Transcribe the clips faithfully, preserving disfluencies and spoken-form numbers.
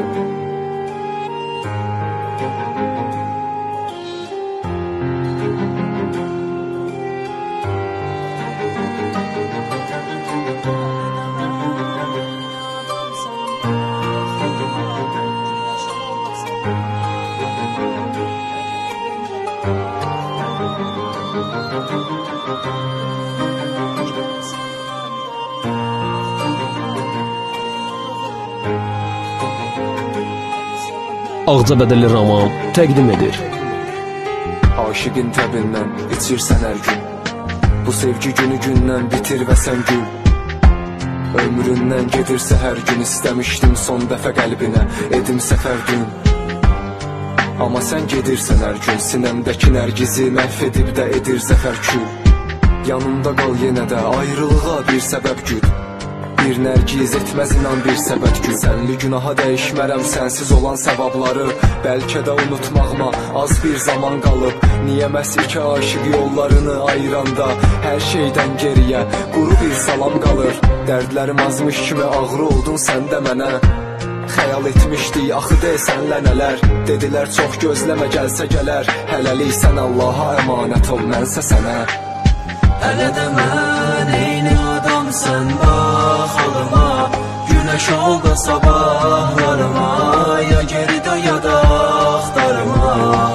Ağcabədəli roman təqdim edir. Aşıqın təbindən içirsən hər gün, bu sevgi günü gündən bitir və sən gül. Ömründən gedirsə hər gün, istəmişdim son dəfə qəlbinə edim səfər dün. Amma sən gedirsən hər gün, sinəmdəki nərgizi məhv edib də edir zəfər kül. Yanımda qal yenə də ayrılığa bir səbəb güd, bir nərgiz etməz inan bir səbət gül. Sənli günaha dəyişmərəm sənsiz olan səvabları, bəlkə də unutmağıma az bir zaman qalıb. Niyə məhz iki aşıq yollarını ayıranda hər şeydən geriyə quru bir salam qalır. Dərdlərim azmış kimi ağrı oldun sən də mənə, xəyal etmişdik axı desənlə nələr. Dedilər çox gözləmə gəlsə gələr, hələlik sən Allaha əmanət ol, mənsə sənə. Hələ də mən eyni adamsan bax halıma, günəş ol da sabahlarıma, ya geridə ya da axtarıma.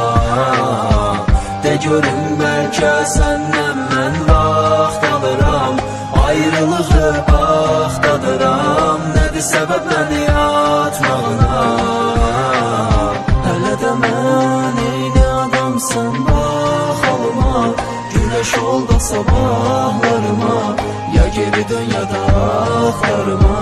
De görüm bəlkə səndən mən vaxt alıram, ayrılığı baxdadıram, nədir səbəb məni yatmağına. Hələ də mən eyni adamsan bax halıma, güneş ol da sabahlarıma, ya geri dön ya da axtarıma.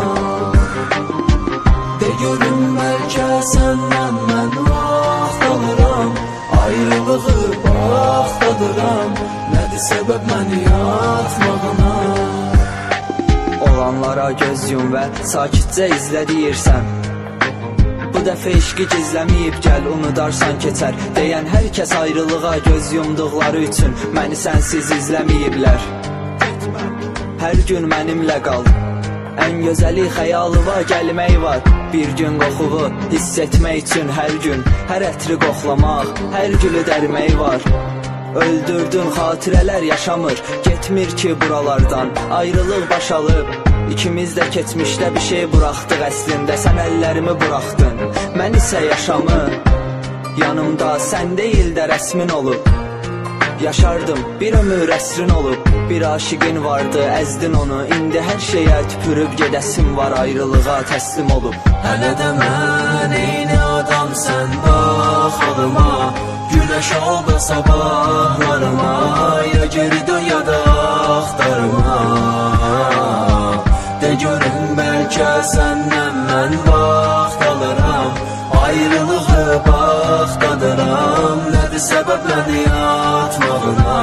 De görüm bəlkə səndən mən vaxt alıram, ayrılığı baxdadıram, nədir səbəb məni yatmağına. Olanlara göz yum və sakitcə izlə deyirsən, bu dəfə eşqi gizləməyib gəl unudarsan keçər. Deyən hər kəs ayrılığa göz yumduqları üçün məni sənsiz izləməyiblər. Hər gün mənimlə qal, ən gözəli xəyalıva gəlmək var. Bir gün qoxuvu hiss etmək üçün hər gün, hər ətri qoxlamaq, hər gülü dərmək var. Öldürdün xatirələr yaşamır, getmir ki buralardan, ayrılıq baş alıb. İkimiz də keçmişdə bir şey buraxdıq əslində, sən əllərimi buraxdın, mən isə yaşamı. Yanımda sən deyil də rəsmin olub, yaşardım bir ömür əsrin olub. Bir aşiqin vardı, əzdin onu, indi hər şeyə tüpürüb gedəsim var, ayrılığa təslim olub. Hələ də mən eyni adamsan bax halıma, günəş ol da sabahlarıma, ya geri dön ya da axtarıma. De görüm bəlkə səndən mən vaxt alıram, ayrılığı baxdadıram, nədir səbəb məni yatmağına.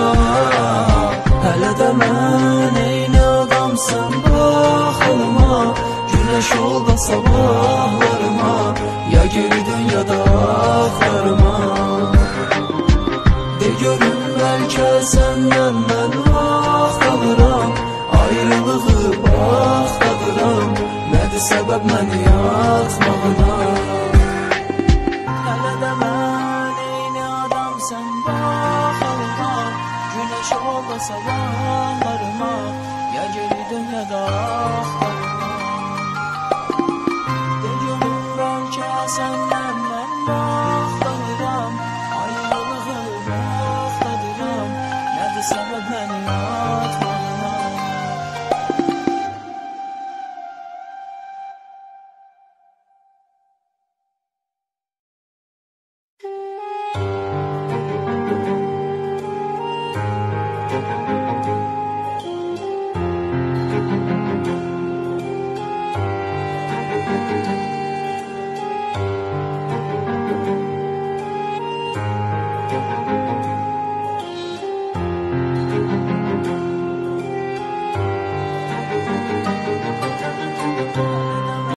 Hələ də mən eyni adamsan bax halıma, günəş ol da sabah